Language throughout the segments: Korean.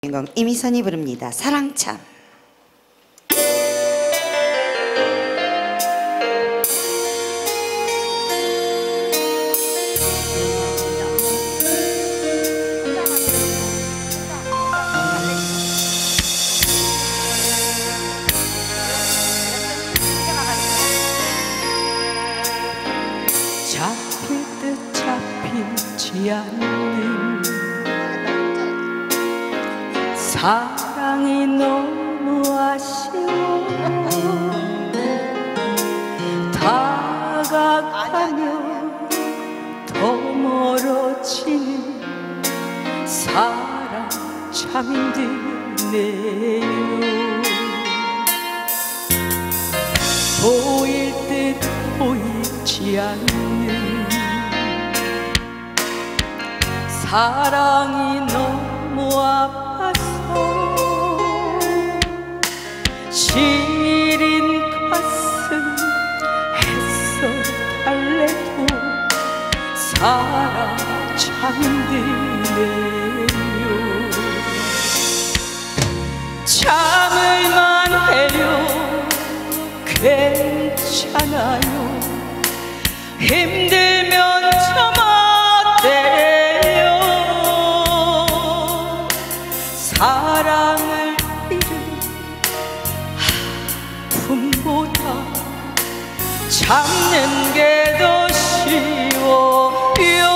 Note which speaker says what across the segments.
Speaker 1: 주인공 이미선이 부릅니다. 사랑참.
Speaker 2: 잡힐 듯 잡히지 않는 사랑이 너무 아쉬워. 다가가면 더 멀어지는 사랑 참 힘드네요. 보일 듯 보이지 않는 사랑이 너무 아파서 시린 가슴 애써 달래도 사랑 참 힘드네요. 참을만 해요. 괜찮아요. 힘들면 좀 어때요. 사랑을 잃은 아픔보다 참는 게 더 쉬워요.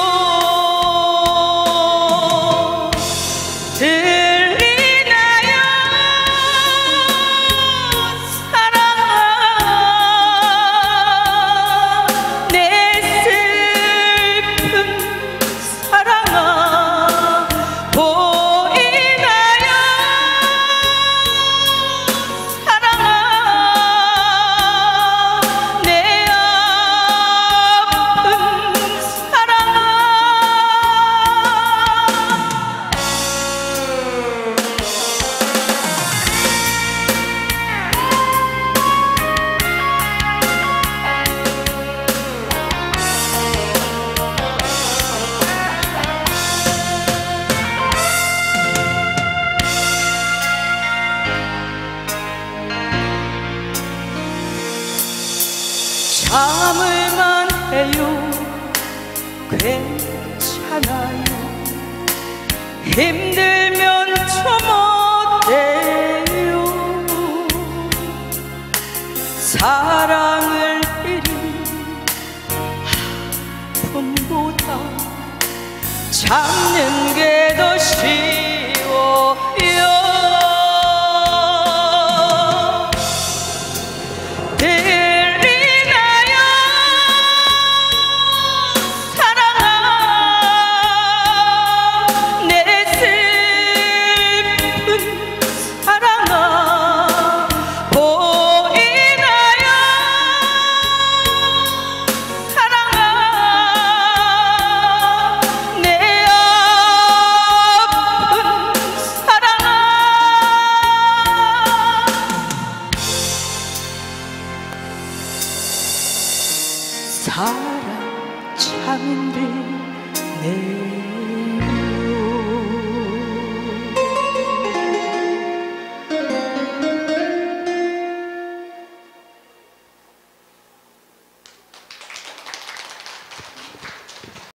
Speaker 2: 참을만 해요. 괜찮아요. 힘들면 좀 어때요. 사랑을 잃은 아픔보다 참는 게 더 쉬워요. 사랑 참 힘드네.